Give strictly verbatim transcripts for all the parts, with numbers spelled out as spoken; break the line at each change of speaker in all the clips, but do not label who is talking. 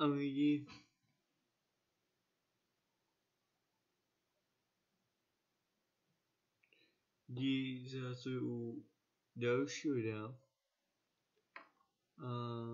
a lidi. Lidi zase u dalšího videa. A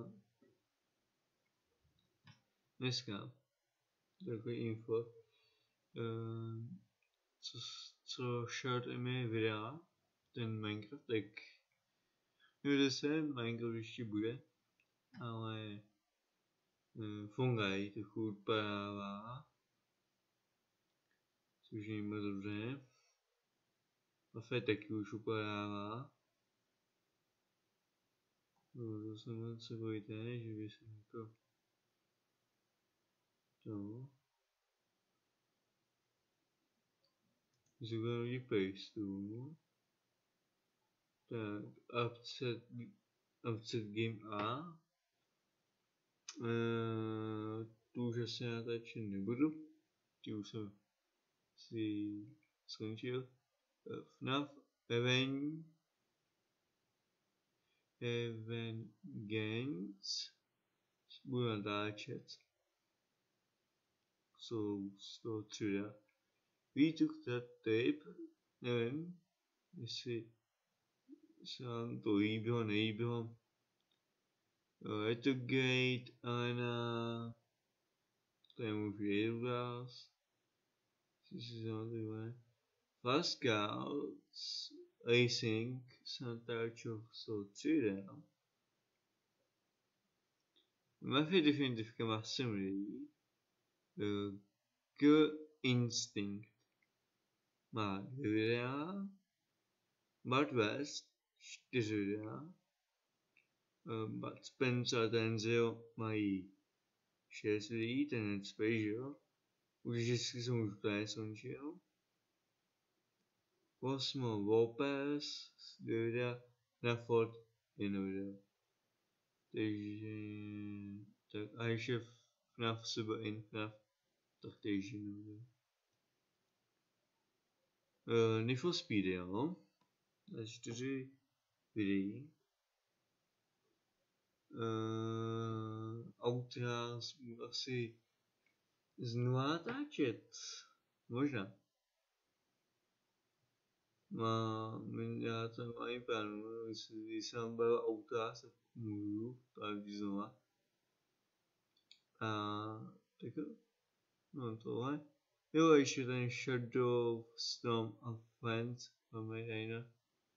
dneska takový info, uh, co, co short mi videa, ten Minecraft, tak nevím, se Minecraft ještě bude, ale uh, Fungi trochu odpadává, což není moc dobře. Lafayette taky už upadává. No, to se moc se bojíte, že by se jako to zůba lidi pejstů. Tak, upset, upset game A. Eee, tu už asi natáčet nebudu. Ty už jsem si skončil. F N A F Even Evangans budu natáčet. Jsou z toho tři dá. We took that tape, nevím, jestli se vám to líbilo, nelíbilo. Retogate, Elena, to je můj vědět vás. Co si zamatujeme. Fast Scouts, Racing, se natáčel z toho tři dá. Mafia definitivka má sem lidí. G Instinct má dvě videa. Bud West čtyři videa. Bud Spencer a Tenzio mají šest videí, ten Netspace, že jo? Už vždycky jsem už to neskončil. Cosmo Lopez, dvě videa. Na Ford jedno video. Takže tak a ještě F N A F Super in F N A F, tak též jedno video. Uh, Need for Speed, jo? Na čtyři videí. Uh, auta asi znovu natáčet. Možná. Má, já to mám plánu, když se vám bavil auta, se můžu, tak znova. A tak jo. No tohle. Jo, ještě ten Shadow, Storm a Friends, máme tady na.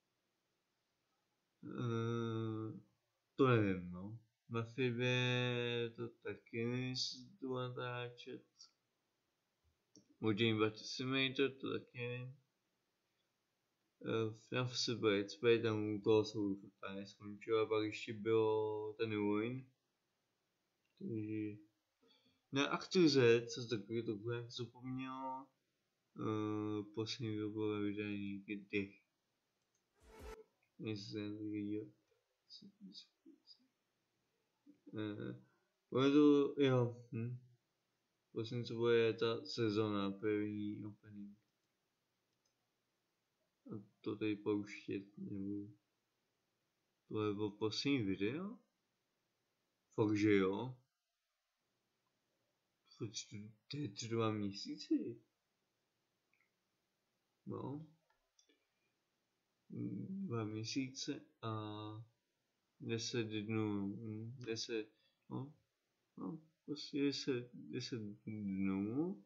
Uh, to nevím, no. Na Fibě to taky nejsou natáčet. Možná Battle Simulator, to taky nevím. Uh, F N A F Super Let's Play, tam u toho jsou už tady skončilo, a pak ještě bylo ten Win. Takže na Aktu Z, co takový to bude, zapomněl. Uh, poslední bylo ve vydání kdy. Jestli se někdy díl. Uh, bude to, jo, hm. Poslední co bude je ta sezona, první opening. A to tady pouštět nebudu. Tohle bylo poslední video? Fakt, že jo? To je tři dva měsíce. No. Dva měsíce a deset dnů. Deset, no. No, prostě deset, deset dnů.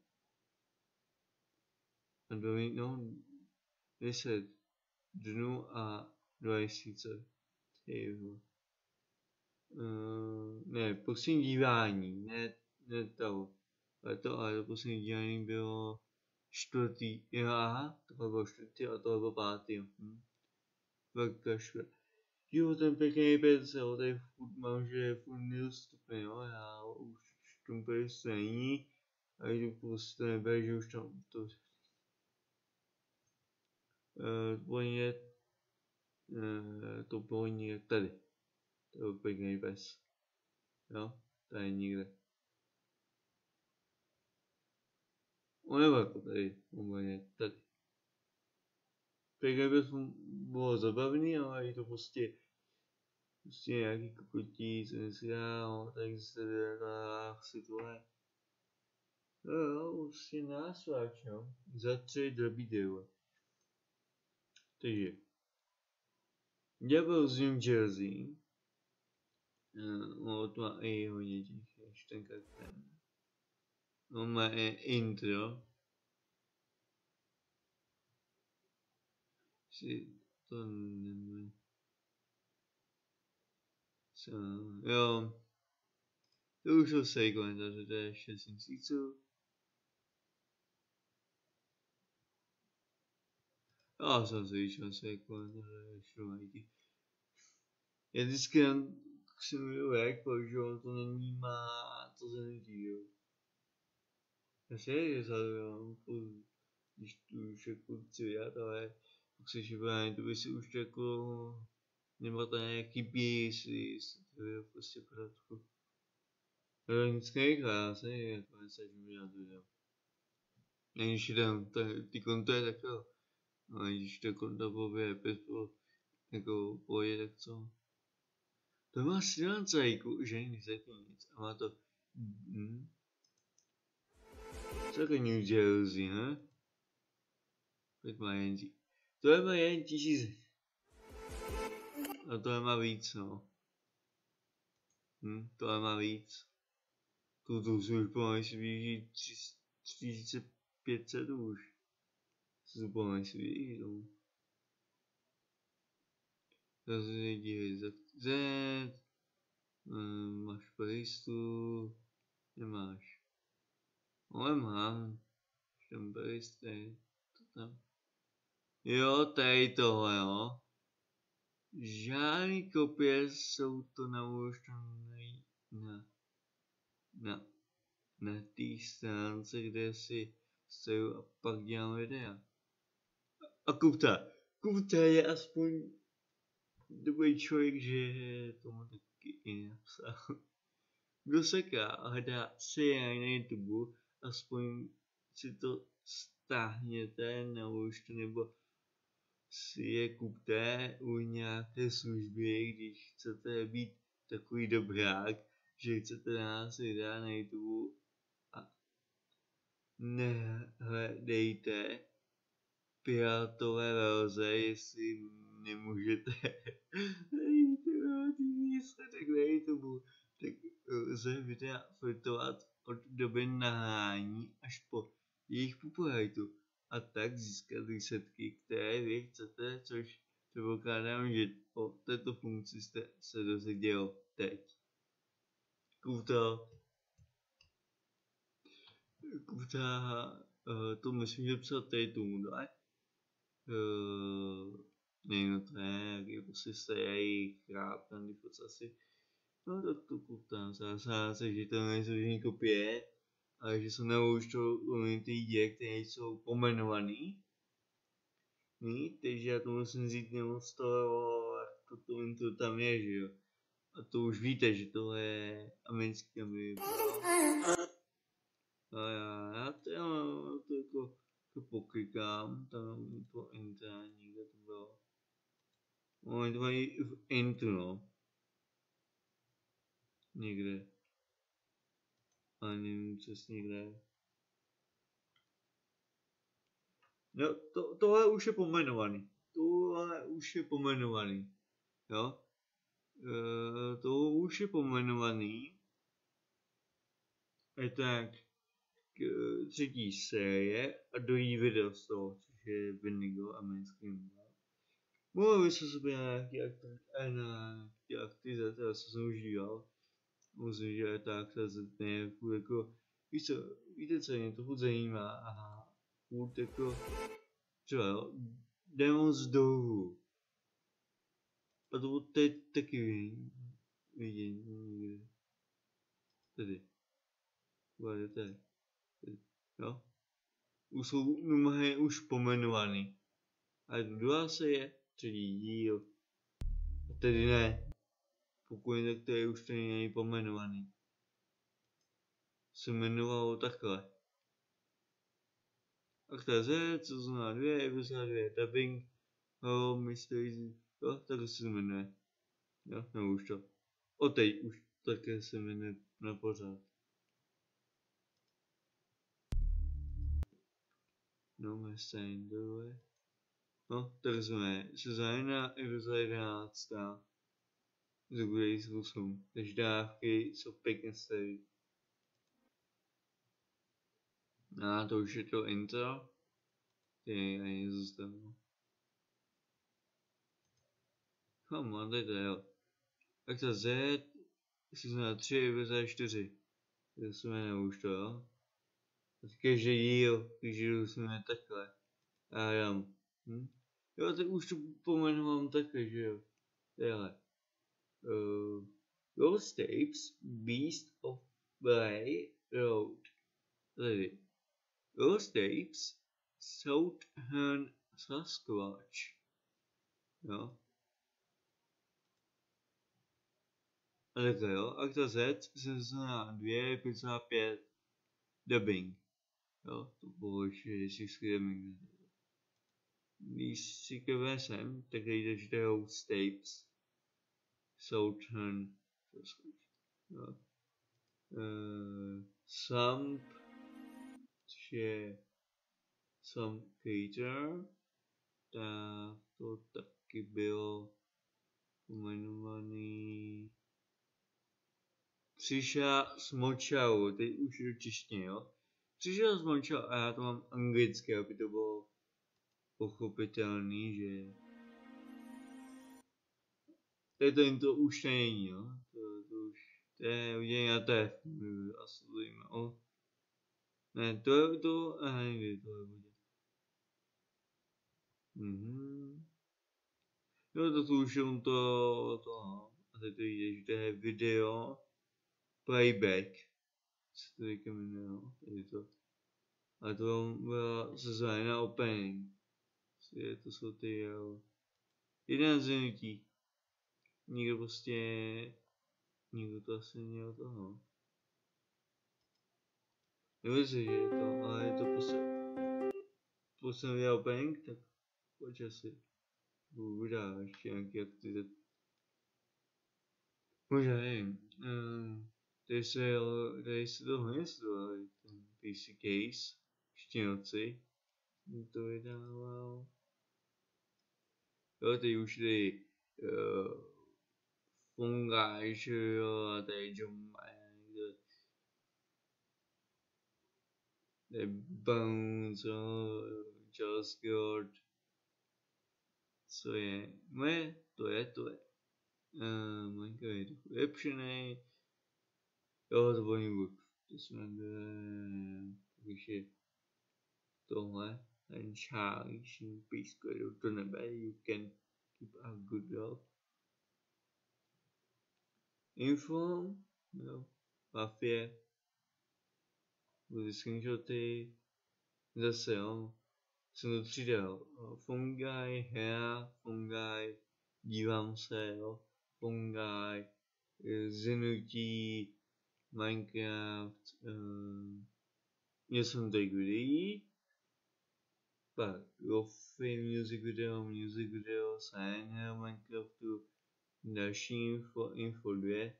A dva, no, deset dnů a dva měsíce. Tyjo. Uh, ne, poslední dívání, ne, ne to, ale to, ale to poslední dívání bylo čtvrtý, jo, aha, tohle bylo čtvrtý a tohle bylo pátý, hm. Tak kašle. Jo, ten pěkný pec, jo, tady furt mám, že je furt nedostupný, jo, já už tam prostě není, a jdu prostě nebude, že už tam to, uh, to bylo někde, uh, to bylo někde tady, to byl pěkný pes, jo, tady někde. On nebyl jako tady, on byl někde tady. Pěkný pes bylo zabavný, ale je to prostě Prostě nějaký kokotí, co si dál, tak se dá si tohle. No jo, prostě násváč, no. Za tři drobí devo. Takže. Já byl z New Jersey. No, to má i hodně těch čtenkách ten. On má i intro. Si to nemůže. Co? Jo. To už jsou sej komentáře, to je šest měsíců. Já jsem si vyšel sej komentáře, šumajky. Já vždycky jen si mluvu jako, že on to není má, to se nedí, jo. Já si je zaujím, když tu už jako chci vydat, ale pak se šibání, to by si už jako nebo to nějaký běj, jestli to je prostě v pořádku. Ale nic nejka, já se jako nesažím dělat video. Když jdem, ty konto je tak jo. No když to konto poběje pět po, jako poje, tak co? To má silnicajku, že neřekl nic a má to... Mm. Co jako New Jersey, ne? Teď má jen tí... To je má jen tisíc. A to je má víc, no. Hm, to je má víc. Tu tu si už pomalu si blíží tři tisíce pět set už. Se pomalu si blíží tomu. Zase nedívej, za Z. Mm, máš playlistu. Nemáš. Ale mám. Ten playlist je to tam. Jo, tady tohle, jo. Žádný kopie jsou to namožněné na, na, na té stránce, kde si stojí a pak dělám videa. A kupta, kupta je aspoň dobrý člověk, že tomu taky i napsal. Kdo seká a hledá seriály na YouTube, aspoň si to stáhněte, naučte nebo si je kupte u nějaké služby, když chcete být takový dobrák, že chcete nás vydat na YouTube a nehledejte pirátové verze, jestli nemůžete najít výsledek na YouTube, tak lze videa filtrovat od doby nahání až po jejich popularitu a tak získat výsledky, které vy chcete, což předpokládám, že o této funkci jste se dozvěděl teď. Kupta, kupta, uh, to myslím, že psal tady tomu, ne? Uh, nevím, no to je, jak je prostě starý chráp, tam když asi. No tak to kuptám zase, že to nejsou žádný kopie, ale že jsou nebo už to ty díly, které jsou pomenovaný. Takže já to musím říct nebo z toho, to, to, to tam je, že jo. A to už víte, že tohle je americký aby. A já, já to, já, to jako to poklikám, tam to enter, někde to bylo. Oni to mají v intro, no. Někde. Ale nevím přesně kde. No, to, tohle už je pomenovaný. Tohle už je pomenovaný. Jo? E, to už je pomenovaný. Je tak k, třetí série a druhý video z toho, což je Vinigo a mainstream. Mohli se sobě nějaký aktivizace, já jsem už díval. Musím, že ta aktivizace je furt jako, víš co, víte co, mě to furt zajímá, aha, furt jako, třeba jo, Demons Dohu. A to teď taky vidím někde. Tady. Bude tady. Tady. Jo? Už jsou mnohé už pomenovaný. A druhá se je třetí díl. A tedy ne. Pokud je tak to je už tady není pomenovaný. Se jmenovalo takhle. Akta Z, co znamená dvě, epizoda dvě, dubbing, oh, mysteries, jo, takhle se jmenuje. Jo, nebo už to. O teď už také se mi ne, nepořád. No, my stejně dole. No, tak jsme sezóna epizoda jedenáctá. Z Grey osm. Takže dávky jsou pěkně staré. A to už je to intro. Ty ani zůstanu. No, mám tady to, jo. Tak to Z, sezóna tři, epizoda čtyři. To se jmenuje už to, jo. Každý díl, když díl se jmenuje takhle. A já dám. Hm? Jo, tak už to pomenovám takhle, že jo. Takhle. Uh, Ghost Tapes, Beast of Bray Road. Tady. Ghost Tapes, Southern Sasquatch. Jo. A takhle, jo. Akta Z, sezóna dvě, epizoda pět. Dubbing. Jo, to bylo ještě jistý dubbing. Když si kebe sem, tak jde, že to je Ghost Tapes. Southern Sasquatch. Jo. Uh, Sump, což je Some Creature, tak to taky bylo pojmenovaný. Přišel s Močau, teď už je to češtině, jo. Přišel s Močau a já to mám anglicky, aby to bylo pochopitelný, že to je to jen to už není, jo. To, to už, to je udělení na té, asi to jíme, o. Ne, to je to, a nevím, to je bude. Mhm. Jo, to tu už jenom to, to, a teď to jde, že to je video, playback, co to teďka jmenuje, jo, tady to. A to byla sezóna opening. To jsou ty, jo. Jeden z nutí. Nikdo prostě, nikdo to asi měl toho. Nevím si, že je to, ale je to poslední opening, tak pojď asi. Budá ještě nějaký aktivit. Možná nevím. Um, tady se, tady se to hodně studovali, ten P C Case, ještě noci. To vydával. Jo, tady už tady uh, Fungi, že jo, a tady John Mayer, tady Bones, jo, Charles Gord. Co je? Moje, to je, to je. Uh, Maňka je to ulepšený. Jo, to byl Newbook. To jsme byli, když je tohle, ten Charlie, písku jedou do nebe, you can keep a good job. Inform, jo, mafie, byly screenshoty, zase jo, jsem to přidal, Fungi, hra, Fungi, dívám se, jo, Fungi, zinutí, Minecraft, uh, měl jsem tady videí, pak Lofi, music video, music video, sign Minecraftu, další info, info dvě,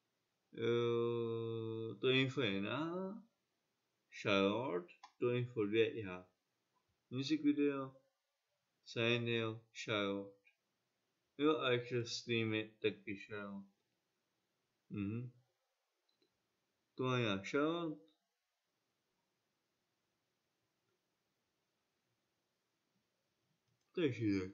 uh, to info jedna, Charlotte, to info dvě, já. Music video, sign Charlotte. Jo, a ještě streamy taky Charlotte. Mhm. To je já Charlotte. Takže tak.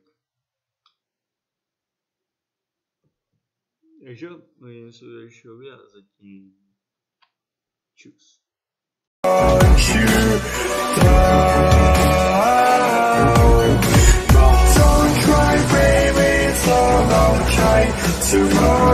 Takže uvidíme se u dalšího videa zatím. Čus. Don't cry, baby, it's all okay. Tomorrow